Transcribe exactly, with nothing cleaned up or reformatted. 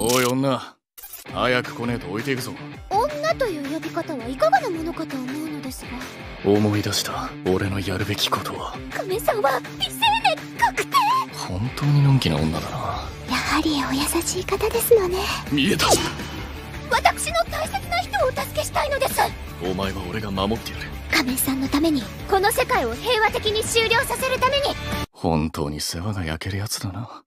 おい女、早く来ねえと置いていくぞ。 女という呼び方はいかがなものかと思うのですが。 思い出した俺のやるべきことを。 亀さんは未成年確定。 本当にのんきな女だな。 やはりお優しい方ですのね。 見えた。 私の大切な人をお助けしたいのです。 お前は俺が守ってやる。 亀さんのために、この世界を平和的に終了させるために。 本当に世話が焼けるやつだな。